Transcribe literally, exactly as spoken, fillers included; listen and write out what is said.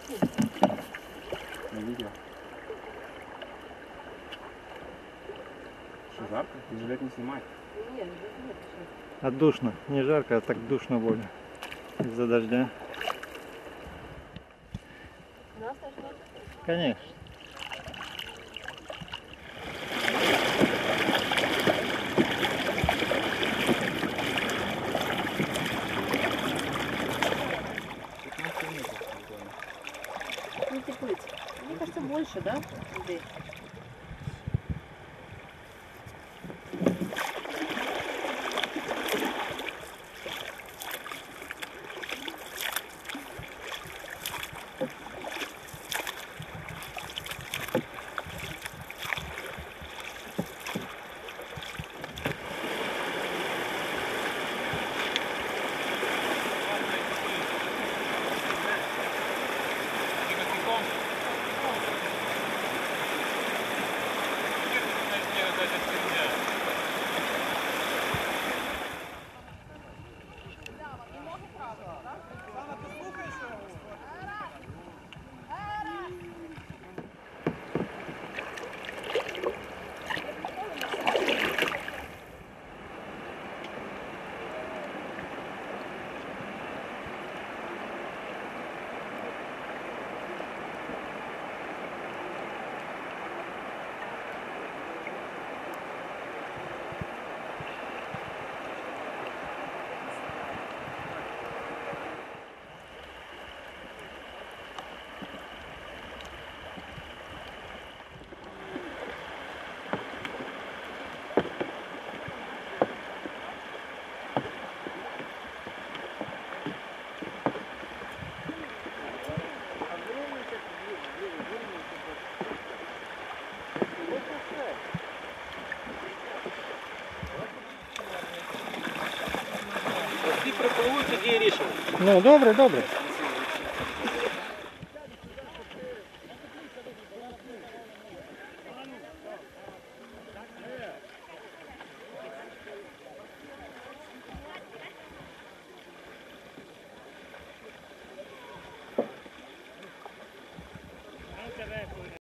Не видел. Что, жарко? Ты жилет не снимай. Нет, не нет. А душно. Не жарко, а так душно больно. Из-за дождя. Нас должно... Конечно. Не теплыть. Мне кажется, больше, да, Андрей? Ну, добре, добре.